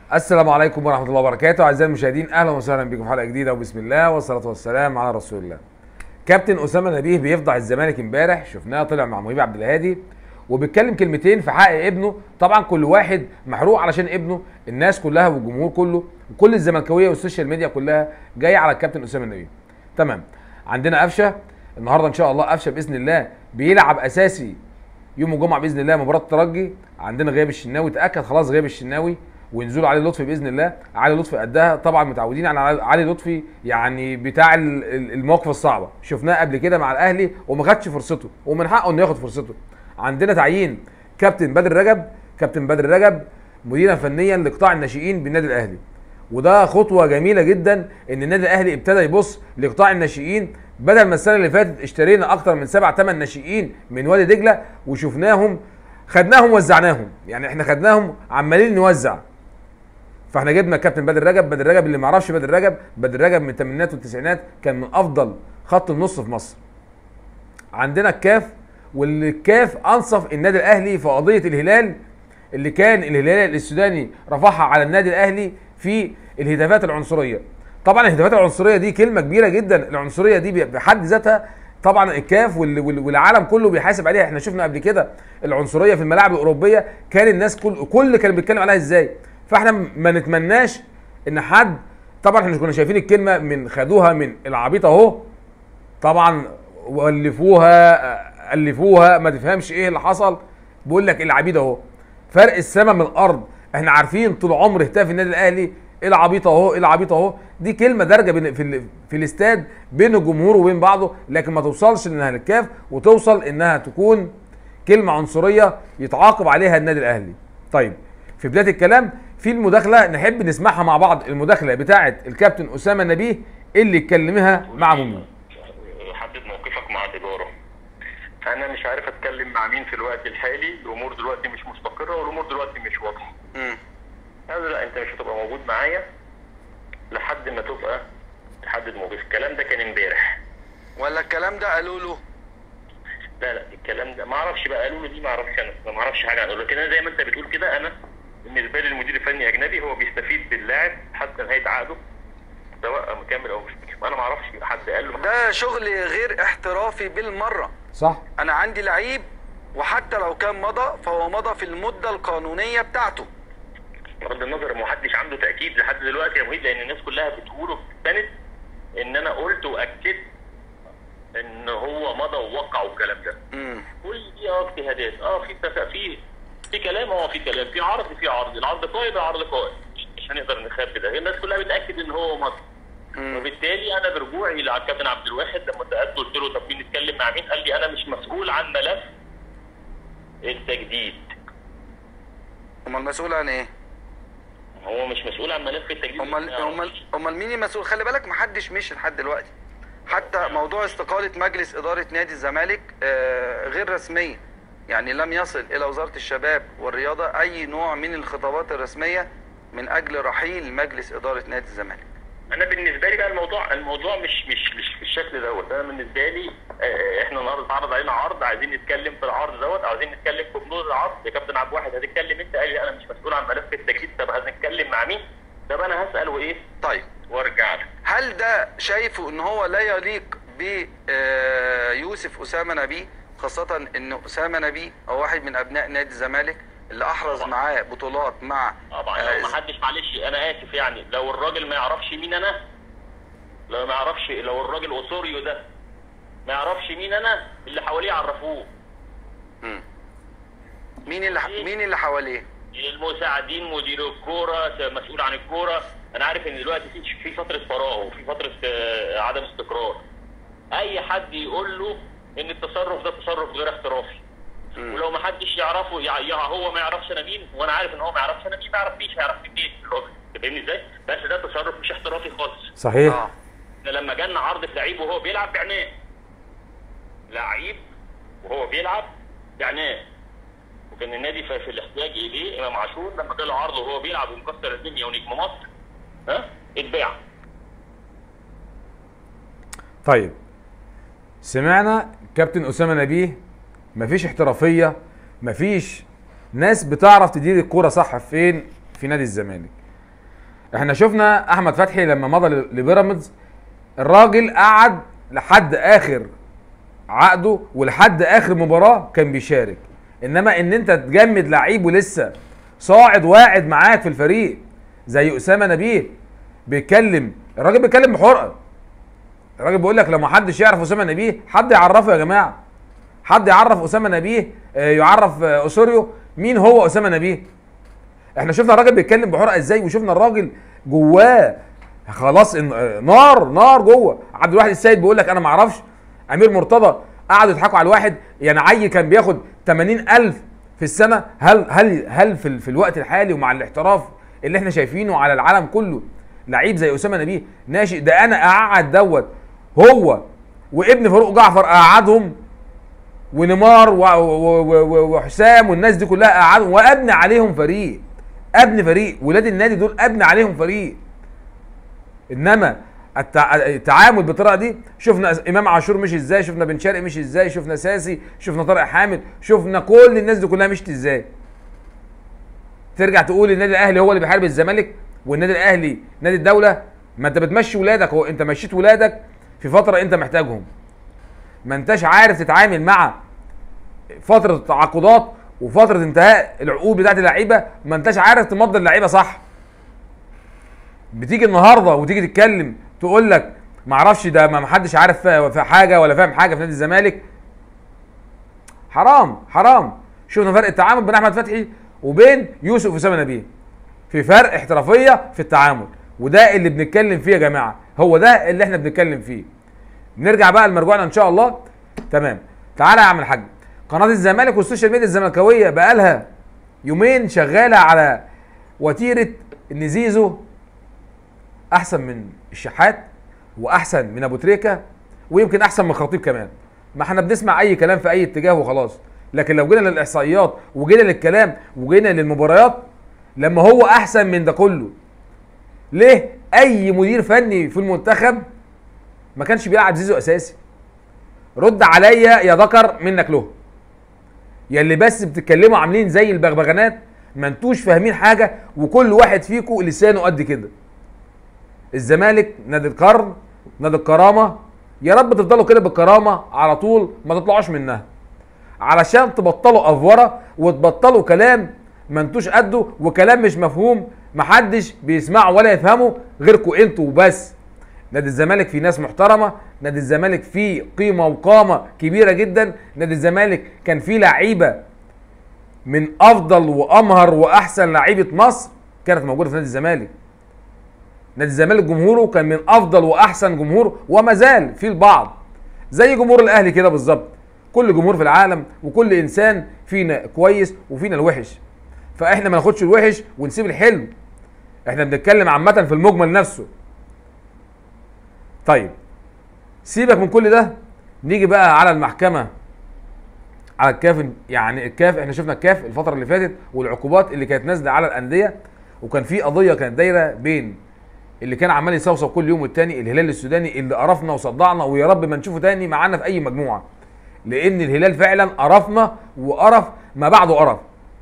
السلام عليكم ورحمة الله وبركاته. أعزائي المشاهدين، أهلا وسهلا بكم في حلقة جديدة، وبسم الله والصلاة والسلام على رسول الله. كابتن أسامة نبيه بيفضح الزمالك امبارح، شفناه طلع مع مهيب عبد الهادي وبيتكلم كلمتين في حق ابنه. طبعا كل واحد محروق علشان ابنه، الناس كلها والجمهور كله وكل الزملكاويه والسوشيال ميديا كلها جايه على الكابتن أسامة نبيه. تمام. عندنا قفشه النهارده ان شاء الله، قفشه باذن الله بيلعب اساسي يوم الجمعه باذن الله مباراه الترجي. عندنا غياب الشناوي، تاكد خلاص غياب الشناوي، وينزلوا علي لطفي باذن الله. علي لطفي قدها طبعا، متعودين على علي لطفي، يعني بتاع المواقف الصعبه، شفناه قبل كده مع الاهلي وما خدش فرصته، ومن حقه انه ياخد فرصته. عندنا تعيين كابتن بدر رجب، كابتن بدر رجب مديرا فنيا لقطاع الناشئين بالنادي الاهلي، وده خطوه جميله جدا ان النادي الاهلي ابتدى يبص لقطاع الناشئين، بدل ما السنه اللي فاتت اشترينا اكتر من 7-8 ناشئين من وادي دجله وشفناهم خدناهم وزعناهم، يعني احنا خدناهم عمالين نوزع. فاحنا جبنا كابتن بدر رجب. بدر رجب اللي ما يعرفش بدر رجب، بدر رجب من الثمانينات والتسعينات كان من افضل خط النص في مصر. عندنا الكاف، واللي الكاف انصف النادي الاهلي في قضيه الهلال اللي كان الهلال السوداني رفعها على النادي الاهلي في الهتافات العنصريه. طبعا الهتافات العنصريه دي كلمه كبيره جدا، العنصريه دي بحد ذاتها طبعا الكاف والعالم كله بيحاسب عليها. احنا شفنا قبل كده العنصريه في الملاعب الاوروبيه، كان الناس كل كان بيتكلم عليها ازاي. فاحنا ما نتمناش ان حد، طبعا احنا كنا شايفين الكلمه من خدوها من العبيط اهو، طبعا الفوها ما تفهمش ايه اللي حصل، بيقول لك العبيط اهو. فرق السماء من الارض. احنا عارفين طول عمر هتاف النادي الاهلي العبيط اهو العبيط اهو، دي كلمه دارجه في الاستاد بين الجمهور وبين بعضه، لكن ما توصلش انها للكاف وتوصل انها تكون كلمه عنصريه يتعاقب عليها النادي الاهلي. طيب، في بدايه الكلام في المداخله نحب نسمعها مع بعض، المداخله بتاعه الكابتن اسامه نبيه اللي اتكلمها مع مؤمن. حدد موقفك مع الاداره. انا مش عارف اتكلم مع مين في الوقت الحالي، الامور دلوقتي مش مستقره والامور دلوقتي مش واضحه. هذا لا، انت مش هتبقى موجود معايا لحد ما تبقى تحدد موقف. الكلام ده كان امبارح ولا الكلام ده قالوا له؟ لا الكلام ده ما اعرفش بقى قالوا له دي، ما اعرفش، انا ما اعرفش حاجه عنه، لكن انا زي ما انت بتقول كده، انا بالنسبه لي المدير الفني اجنبي، هو بيستفيد باللاعب حتى نهايه عقده سواء مكمل او مش مكمل. انا ما اعرفش حد قال له ده شغل غير احترافي بالمره. صح. انا عندي لعيب وحتى لو كان مضى فهو مضى في المده القانونيه بتاعته. بغض النظر، ما حدش عنده تاكيد لحد دلوقتي يا مهيب، لان الناس كلها بتقول وبتستند ان انا قلت واكدت ان هو مضى ووقع والكلام ده. كل دي اجتهادات، في كلام، في كلام، في عرض، العرض قائم، العرض قائم، مش هنقدر نخبي ده. الناس كلها بتاكد ان هو مضى. وبالتالي انا برجوعي للكابتن عبد الواحد لما سالته قلت له طب نتكلم مع مين؟ قال لي انا مش مسؤول عن ملف التجديد. امال مسؤول عن ايه؟ هو مش مسؤول عن ملف التجديد. امال مين المسؤول؟ خلي بالك محدش مشي لحد دلوقتي. حتى موضوع استقالة مجلس إدارة نادي الزمالك غير رسمية، يعني لم يصل إلى وزارة الشباب والرياضة أي نوع من الخطابات الرسمية من أجل رحيل مجلس إدارة نادي الزمالك. أنا بالنسبة لي بقى الموضوع مش بالشكل دوت. أنا بالنسبة لي إحنا النهارده اتعرض علينا عرض، عايزين نتكلم في العرض دوت، عايزين نتكلم في بنود العرض. يا كابتن عبد الواحد هتتكلم أنت؟ قال لي أنا مش مسؤول عن ملف التجديد. طب هنتكلم مع مين؟ طب أنا هسأل وإيه؟ طيب وارجع لك. هل ده شايفه ان هو لا يليق بيوسف اسامه نبيه، خاصه ان اسامه نبيه هو واحد من ابناء نادي الزمالك اللي احرز معاه بطولات مع طبعا لو ما حدش، معلش انا اسف، يعني لو الراجل ما يعرفش مين انا، لو الراجل اوسوريو ده ما يعرفش مين انا، اللي حواليه عرفوه. مين اللي حواليه؟ المساعدين، مدير الكوره، مسؤول عن الكوره. انا عارف ان دلوقتي في فتره فراغ وفي فتره عدم استقرار. اي حد يقول له ان التصرف ده تصرف غير احترافي، ولو ما حدش يعرفه، هو ما يعرفش انا مين وانا عارف ان هو ما يعرفش انا مين، ما يعرفنيش، هيعرف منين الراجل؟ فاهمني ازاي؟ بس ده تصرف مش احترافي خالص. صحيح. لما جالنا عرض في لعيب وهو بيلعب بعناه، لعيب وهو بيلعب بعناه، وكان النادي في الاحتياج اليه امام عاشور، لما جاله عرض وهو بيلعب ومكسر الدنيا ونجم مصر، اتباع. طيب، سمعنا كابتن اسامه نبيه مفيش احترافيه، مفيش ناس بتعرف تدير الكوره صح فين في نادي الزمالك. احنا شفنا احمد فتحي لما مضى لبيراميدز، الراجل قعد لحد اخر عقده ولحد اخر مباراه كان بيشارك. انما ان انت تجمد لعيب ولسه صاعد واعد معاك في الفريق زي اسامه نبيه، الراجل بيتكلم بحرقه. الراجل بيقول لك لو ما حدش يعرف اسامه نبيه حد يعرفه يا جماعه، حد يعرف اسامه نبيه، يعرف اسوريو مين هو اسامه نبيه. احنا شفنا الراجل بيتكلم بحرقه ازاي، وشفنا الراجل جواه خلاص نار جوه. عبد الواحد السيد بيقول لك انا ما اعرفش امير مرتضى قعدوا يضحكوا على الواحد، يعني عيل كان بياخد 80,000 في السنه. هل في الوقت الحالي ومع الاحتراف اللي احنا شايفينه على العالم كله لعيب زي اسامه نبيه ناشئ ده انا اقعد هو وابن فاروق جعفر اقعدهم ونيمار وحسام والناس دي كلها اقعدهم وابني عليهم فريق، ابني فريق ولاد النادي دول ابني عليهم فريق. انما التعامل بالطريقه دي، شفنا امام عاشور مشي ازاي، شفنا بن شرقي مشي ازاي، شفنا ساسي، شفنا طارق حامد، شفنا كل الناس دي كلها مشت ازاي. ترجع تقول النادي الاهلي هو اللي بيحارب الزمالك والنادي الاهلي نادي الدوله؟ ما انت بتمشي ولادك، هو انت مشيت ولادك في فتره انت محتاجهم، ما انتش عارف تتعامل مع فتره التعاقدات وفتره انتهاء العقود بتاعت اللعيبه، ما انتش عارف تمضي اللعيبه صح. بتيجي النهارده وتيجي تتكلم تقول لك ما اعرفش ده ما حدش عارف في حاجه ولا فاهم حاجه في نادي الزمالك. حرام. شوفنا فرق التعامل بين احمد فتحي وبين يوسف اسامه نبيه، في فرق احترافيه في التعامل، وده اللي بنتكلم فيه يا جماعه، هو ده اللي احنا بنتكلم فيه. نرجع بقى لمرجوعنا ان شاء الله. تمام، تعالى يا عم الحاج. قناه الزمالك والسوشيال ميديا الزملكاويه بقالها يومين شغاله على وتيره ان زيزو احسن من الشحات واحسن من ابو تريكه ويمكن احسن من خطيب كمان. ما احنا بنسمع اي كلام في اي اتجاه وخلاص، لكن لو جينا للاحصائيات وجينا للكلام وجينا للمباريات، لما هو احسن من ده كله، ليه اي مدير فني في المنتخب ما كانش بيلعب زيزو اساسي؟ رد عليا يا ذكر منك له، يا اللي بس بتتكلموا عاملين زي البغبغانات، ما انتوش فاهمين حاجه، وكل واحد فيكم لسانه قد كده. الزمالك نادي القرن، نادي الكرامه، يا رب تفضلوا كده بالكرامه على طول، ما تطلعوش منها، علشان تبطلوا افوره وتبطلوا كلام ما انتوش قده وكلام مش مفهوم، محدش بيسمعه ولا يفهمه غيركم انتوا وبس. نادي الزمالك فيه ناس محترمه، نادي الزمالك فيه قيمه وقامه كبيره جدا، نادي الزمالك كان فيه لعيبه من افضل وامهر واحسن لعيبه مصر كانت موجوده في نادي الزمالك. نادي الزمالك جمهوره كان من افضل واحسن جمهور وما زال في البعض، زي جمهور الاهلي كده بالظبط. كل جمهور في العالم وكل انسان فينا كويس وفينا الوحش، فاحنا ما ناخدش الوحش ونسيب الحلو، احنا بنتكلم عامه في المجمل نفسه. طيب سيبك من كل ده، نيجي بقى على المحكمه، على الكاف. يعني الكاف احنا شفنا الكاف الفتره اللي فاتت والعقوبات اللي كانت نازله على الانديه، وكان في قضيه كانت دايره بين اللي كان عمال يصوصو كل يوم والتاني، الهلال السوداني اللي قرفنا وصدعنا، ويا رب ما نشوفه تاني معانا في اي مجموعه، لان الهلال فعلا قرفنا وقرف ما بعده قرف،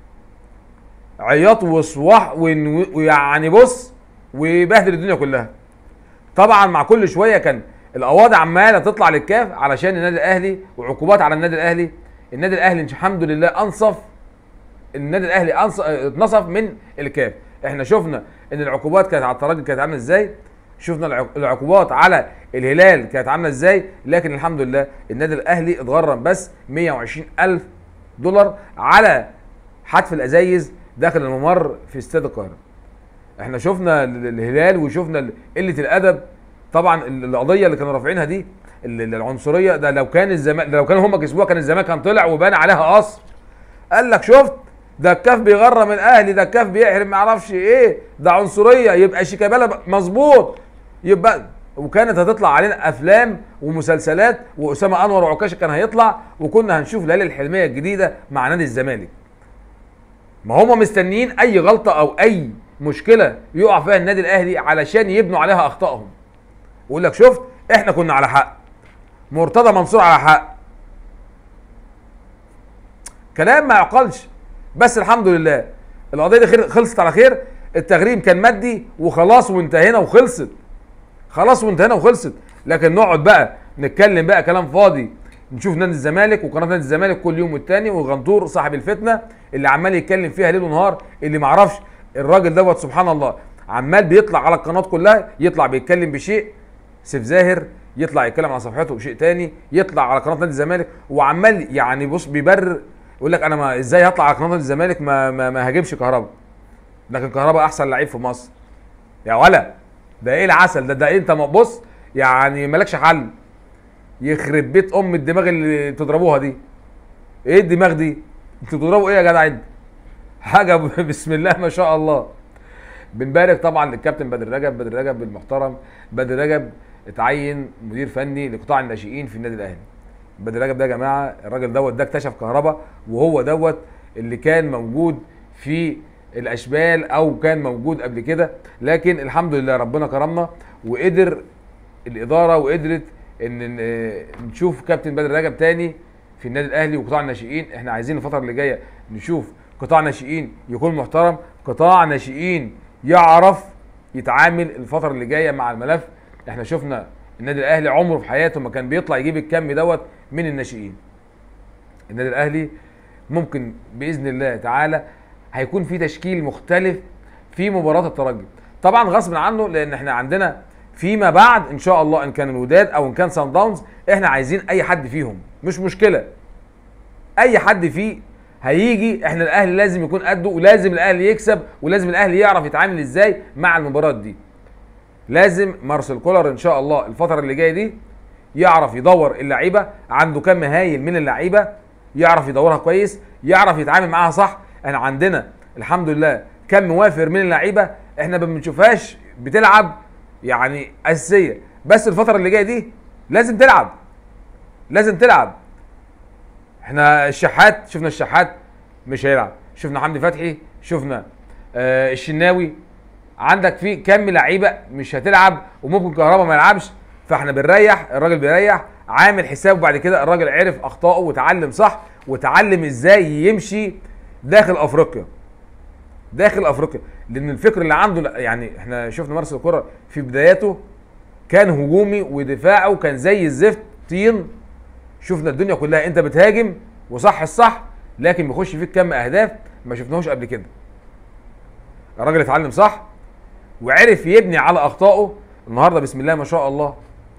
عياط وصواح ويعني بص ويبهدل الدنيا كلها. طبعا مع كل شويه كان القواضي عماله تطلع للكاف علشان النادي الاهلي وعقوبات على النادي الاهلي. النادي الاهلي الحمد لله انصف، النادي الاهلي اتنصف من الكاف. احنا شفنا ان العقوبات كانت على الترجي كانت عامله ازاي، شفنا العقوبات على الهلال كانت عامله ازاي، لكن الحمد لله النادي الاهلي اتغرم بس 120,000 دولار على حتف الازايز داخل الممر في استاد القاهره. احنا شفنا الهلال وشفنا قله الادب. طبعا القضيه اللي كانوا رافعينها دي العنصريه، ده لو كانوا هم كسبوها كان الزمالك كان طلع وبان عليها قصر، قال لك شفت ده الكاف بيغرم الاهلي، ده الكاف بيحرم ما اعرفش ايه، ده عنصريه، يبقى شيكابالا مظبوط، يبقى وكانت هتطلع علينا افلام ومسلسلات، واسامه انور وعكاشه كان هيطلع، وكنا هنشوف ليالي الحلميه الجديده مع نادي الزمالك. ما هم مستنيين اي غلطه او اي مشكله يقع فيها النادي الاهلي علشان يبنوا عليها اخطائهم، ويقول لك شفت احنا كنا على حق، مرتضى منصور على حق. كلام ما يعقلش. بس الحمد لله القضيه دي خلصت على خير. التغريم كان مادي وخلاص وانتهينا وخلصت، خلاص وانتهينا وخلصت. لكن نقعد بقى نتكلم بقى كلام فاضي، نشوف نادي الزمالك وقناه نادي الزمالك كل يوم والتاني، وغنطور صاحب الفتنه اللي عمال يتكلم فيها ليل ونهار، اللي معرفش الراجل دوت سبحان الله عمال بيطلع على القناه كلها، يطلع بيتكلم بشيء سيف زاهر، يطلع يتكلم على صفحته بشيء تاني، يطلع على قناه نادي الزمالك وعمال يعني بص بيبرر، يقول لك انا ما ازاي هطلع على قناه نادي الزمالك ما هاجمش كهربا، لكن كهربا احسن لعيب في مصر يا ولا. ده ايه العسل ده ايه؟ انت بص يعني مالكش حل، يخرب بيت ام الدماغ اللي بتضربوها دي. ايه الدماغ دي؟ انتوا بتضربوا ايه يا جدع انت؟ حاجه بسم الله ما شاء الله. بنبارك طبعا للكابتن بدر رجب، بدر رجب المحترم. بدر رجب اتعين مدير فني لقطاع الناشئين في النادي الاهلي. بدر رجب ده يا جماعه الراجل دوت ده اكتشف كهربا، وهو دوت اللي كان موجود في الاشبال او كان موجود قبل كده، لكن الحمد لله ربنا كرمنا وقدر الاداره وقدرت ان نشوف كابتن بدر رجب تاني في النادي الاهلي وقطاع الناشئين. احنا عايزين الفتره اللي جايه نشوف قطاع ناشئين يكون محترم، قطاع ناشئين يعرف يتعامل الفتره اللي جايه مع الملف. احنا شفنا النادي الاهلي عمره في حياته ما كان بيطلع يجيب الكم دوت من الناشئين. النادي الاهلي ممكن باذن الله تعالى هيكون في تشكيل مختلف في مباراه الترجي، طبعا غصب عنه، لان احنا عندنا فيما بعد ان شاء الله ان كان الوداد او ان كان سان داونز، احنا عايزين اي حد فيهم مش مشكله، اي حد فيه هيجي، احنا الاهلي لازم يكون قده، ولازم الاهلي يكسب، ولازم الاهلي يعرف يتعامل ازاي مع المباراه دي. لازم مارسيل كولر ان شاء الله الفتره اللي جايه دي يعرف يدور اللعيبه، عنده كم هايل من اللعيبه يعرف يدورها كويس، يعرف يتعامل معاها صح. احنا عندنا الحمد لله كم وافر من اللعيبه احنا ما بنشوفهاش بتلعب يعني اساسيه، بس الفتره اللي جايه دي لازم تلعب، لازم تلعب. احنا الشحات، شفنا الشحات مش هيلعب، شفنا حمدي فتحي، شفنا الشناوي، عندك في كم لعيبه مش هتلعب، وممكن كهربا ما يلعبش، فاحنا بنريح الراجل، بيريح عامل حسابه. بعد كده الراجل عرف اخطائه وتعلم صح، وتعلم ازاي يمشي داخل افريقيا، داخل افريقيا، لان الفكر اللي عنده يعني احنا شفنا مارسيل كولر في بداياته كان هجومي ودفاعه كان زي الزفت طين. شفنا الدنيا كلها انت بتهاجم وصح الصح، لكن بيخش فيك كم اهداف ما شفناهوش قبل كده. الراجل اتعلم صح وعرف يبني على اخطائه. النهارده بسم الله ما شاء الله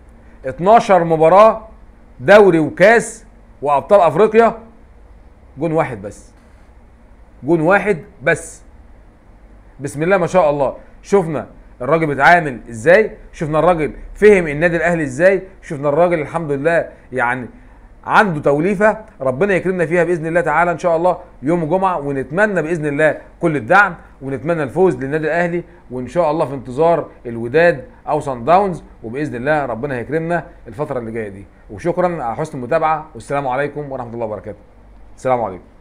12 مباراه دوري وكاس وابطال افريقيا، جون واحد بس، جون واحد بس، بسم الله ما شاء الله. شفنا الراجل بيتعامل ازاي، شفنا الراجل فهم النادي الاهلي ازاي، شفنا الراجل الحمد لله يعني عنده توليفه ربنا يكرمنا فيها باذن الله تعالى ان شاء الله يوم الجمعه، ونتمنى باذن الله كل الدعم، ونتمنى الفوز للنادي الاهلي، وان شاء الله في انتظار الوداد او سان داونز، وباذن الله ربنا هيكرمنا الفتره اللي جايه دي. وشكرا على حسن المتابعه، والسلام عليكم ورحمه الله وبركاته. السلام عليكم.